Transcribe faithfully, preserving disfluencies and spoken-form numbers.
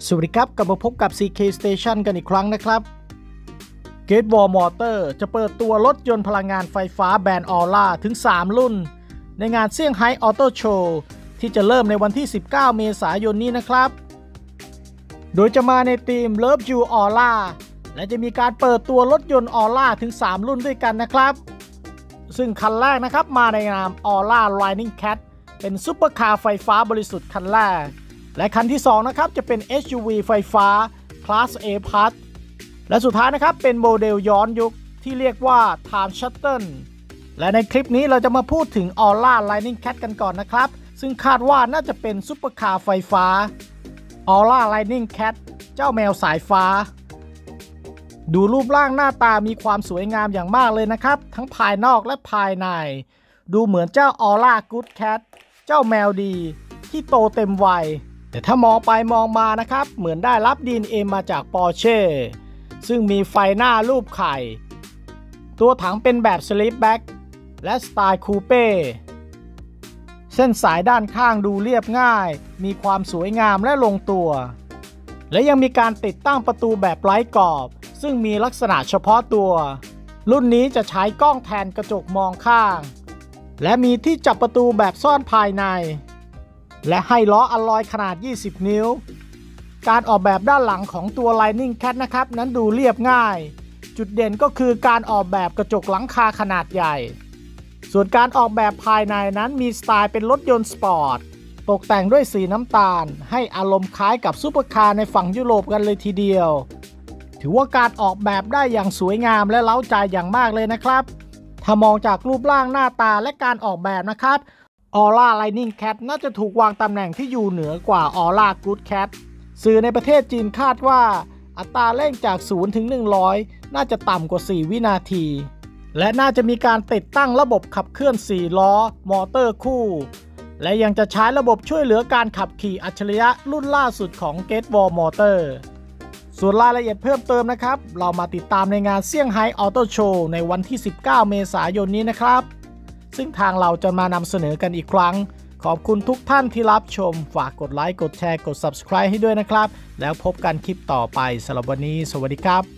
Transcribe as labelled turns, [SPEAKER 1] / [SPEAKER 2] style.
[SPEAKER 1] สวัสดีครับกลับมาพบกับ ซี เค Station กันอีกครั้งนะครับ Great Wall Motor จะเปิดตัวรถยนต์พลังงานไฟฟ้าแบรนด์ Aura ถึง สาม รุ่นในงานเซี่ยงไฮ้ออโต้โชว์ที่จะเริ่มในวันที่ สิบเก้า เมษายนนี้นะครับ โดยจะมาในธีม Love You Aura และจะมีการเปิดตัวรถยนต์ Aura ถึง สาม รุ่นด้วยกันนะครับซึ่งคันแรกนะครับมาในนาม Aura Lightning Cat เป็นซุปเปอร์คาร์ไฟฟ้าบริสุทธิ์คันแรกและคันที่สองนะครับจะเป็น เอส ยู วี ไฟฟ้า Class A Plus และสุดท้ายนะครับเป็นโมเดลย้อนยุคที่เรียกว่า Time Shuttle และในคลิปนี้เราจะมาพูดถึง Aura Lightning Cat กันก่อนนะครับซึ่งคาดว่าน่าจะเป็นซุปเปอร์คาร์ไฟฟ้า Aura Lightning Cat เจ้าแมวสายฟ้าดูรูปร่างหน้าตามีความสวยงามอย่างมากเลยนะครับทั้งภายนอกและภายในดูเหมือนเจ้า Aura Good Cat เจ้าแมวดีที่โตเต็มวัยแต่ถ้ามองไปมองมานะครับเหมือนได้รับ ดี เอ็น เอ มาจาก Porsche ซึ่งมีไฟหน้ารูปไข่ตัวถังเป็นแบบ Sleepback และสไตล์คูเป้เส้นสายด้านข้างดูเรียบง่ายมีความสวยงามและลงตัวและยังมีการติดตั้งประตูแบบไร้กรอบซึ่งมีลักษณะเฉพาะตัวรุ่นนี้จะใช้กล้องแทนกระจกมองข้างและมีที่จับประตูแบบซ่อนภายในและให้ล้ออลลอยขนาดยี่สิบนิ้วการออกแบบด้านหลังของตัว Lightning Cat นะครับนั้นดูเรียบง่ายจุดเด่นก็คือการออกแบบกระจกหลังคาขนาดใหญ่ส่วนการออกแบบภายในนั้นมีสไตล์เป็นรถยนต์สปอร์ตตกแต่งด้วยสีน้ำตาลให้อารมณ์คล้ายกับซุปเปอร์คาร์ในฝั่งยุโรปกันเลยทีเดียวถือว่าการออกแบบได้อย่างสวยงามและเร้าใจอย่างมากเลยนะครับถ้ามองจากรูปร่างหน้าตาและการออกแบบนะครับAura Lightning Cat น่าจะถูกวางตำแหน่งที่อยู่เหนือกว่า Aura Good Cat สื่อในประเทศจีนคาดว่าอัตราเร่งจากศูนย์ถึงหนึ่งร้อยน่าจะต่ำกว่าสี่วินาทีและน่าจะมีการติดตั้งระบบขับเคลื่อนสี่ล้อมอเตอร์คู่และยังจะใช้ระบบช่วยเหลือการขับขี่อัจฉริยะรุ่นล่าสุดของ Great Wall Motor ส่วนรายละเอียดเพิ่มเติมนะครับเรามาติดตามในงานเซี่ยงไฮ้ออโต้โชว์ในวันที่ สิบเก้า เมษายนนี้นะครับซึ่งทางเราจะมานำเสนอกันอีกครั้งขอบคุณทุกท่านที่รับชมฝากกดไลค์กดแชร์กด Subscribe ให้ด้วยนะครับแล้วพบกันคลิปต่อไปสำหรับวันนี้สวัสดีครับ